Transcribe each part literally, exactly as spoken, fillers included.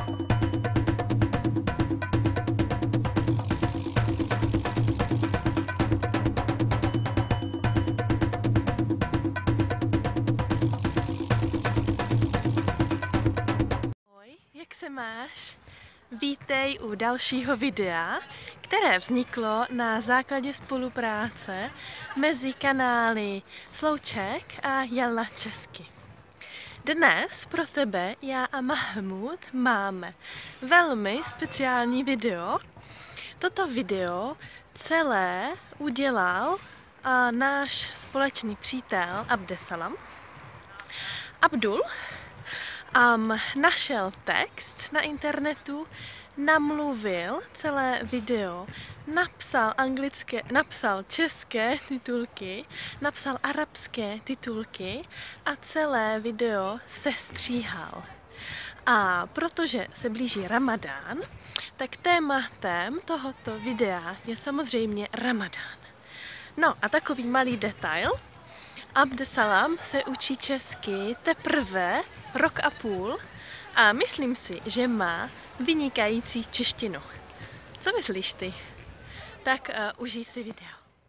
Jak se máš? Vítej u dalšího videa, které vzniklo na základě spolupráce mezi kanály SlowCZECH a Yalla Česky. Dnes pro tebe já a Mahmoud máme velmi speciální video. Toto video celé udělal a náš společný přítel Abdulsalam. Abdul Um, našel text na internetu, namluvil celé video, napsal anglické, napsal české titulky, napsal arabské titulky a celé video sestříhal. A protože se blíží Ramadán, tak tématem tohoto videa je samozřejmě Ramadán. No a takový malý detail. Abdulsalam se učí česky teprve rok a půl a myslím si, že má vynikající češtinu. Co myslíš ty? Tak uh, užij si video.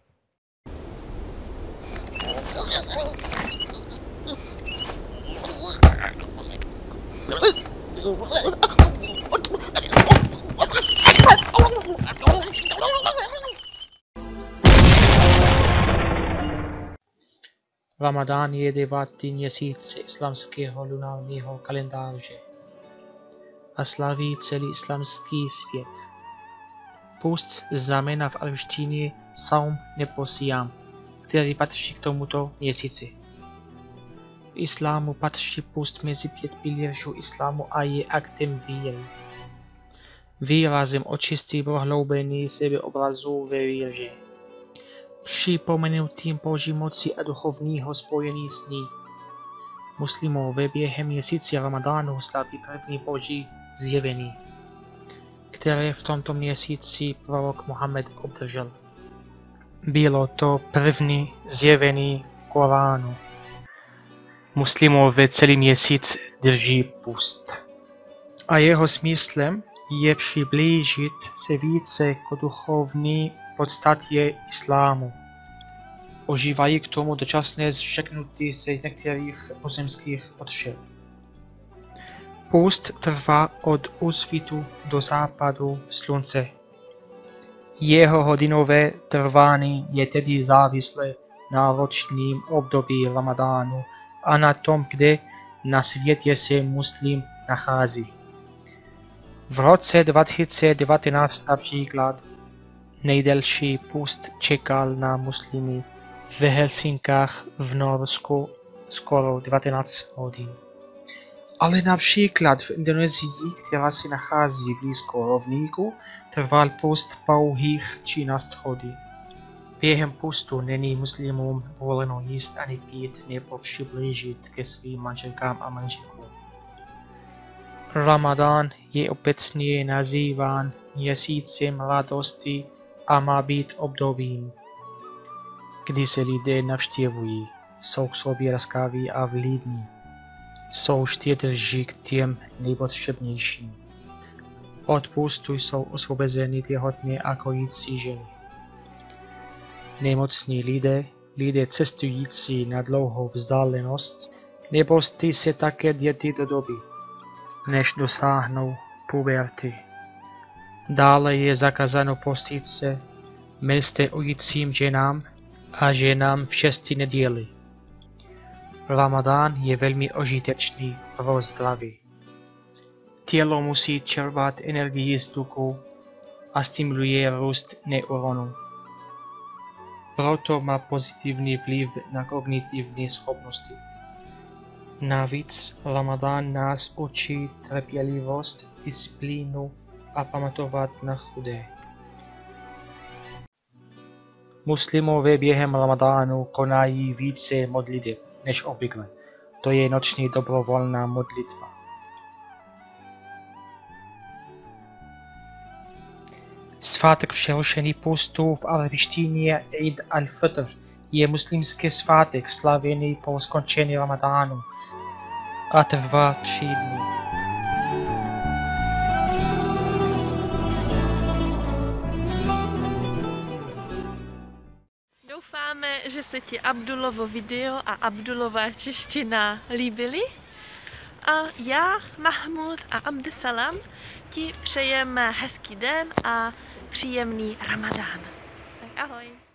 Ramadán je devátý měsíc islámského lunárního kalendáře a slaví celý islámský svět. Půst znamená v arabštině saum nebo siam, který patří k tomuto měsíci. V islámu patří půst mezi pět pilířů islámu a je aktem víry. Výrazem očistí prohloubení sebeobrazu ve víře. Připomenutím Boží moci a duchovního spojení s ní. Muslimové během měsíce Ramadánu slaví první Boží zjevení, které v tomto měsíci prorok Muhammad obdržel. Bylo to první zjevení Koránu. Muslimové celý měsíc drží půst. A jeho smyslem je přiblížit se více k duchovní podstatě islámu. Užívají k tomu dočasné zřeknutí se některých pozemských potřeb. Půst trvá od úsvitu do západu slunce. Jeho hodinové trvání je tedy závislé na ročním období Ramadánu a na tom, kde na světě se muslim nachází. V roce dva tisíce devatenáct například nejdelší půst čekal na muslimy v Helsinkách v Norsku skoro devatenáct hodin. Ale například v Indonésii, která se nachází blízko rovníku, trval půst pouhých třináct hodin. Během půstu není muslimům voleno jíst ani pít nebo přiblížit ke svým manželkám a manželům. Ramadán je obecně nazýván měsícem radosti a má být obdobím, kdy se lidé navštěvují, jsou k sobě laskaví a vlídní, jsou štědří k těm nejpotřebnějším. Od půstu jsou osvobozeny těhotné a kojící ženy. Nemocní lidé, lidé cestující na dlouhou vzdálenost, nepostí se také děti do doby, než dosáhnou puberty. Dále je zakázáno postit se menstruujícím ženám a ženám v šesti neděli. Ramadán je velmi užitečný pro zdraví. Tělo musí čerpat energii z tuku a stimuluje růst neuronů. Proto má pozitivní vliv na kognitivní schopnosti. Navíc Ramadán nás učí trpělivost, disciplínu a pamatovat na chudé. Muslimové během Ramadánu konají více modliteb než obvykle. To je noční dobrovolná modlitba. Svátek přerušení půstu v arabštině Eid al-Fitr je muslimský svátek slavený po skončení Ramadánu a trvá tři dny. Doufáme, že se ti Abdulovo video a Abdulova čeština líbily. A já, Mahmoud a Abdulsalam ti přejeme hezký den a příjemný Ramadán. Tak ahoj!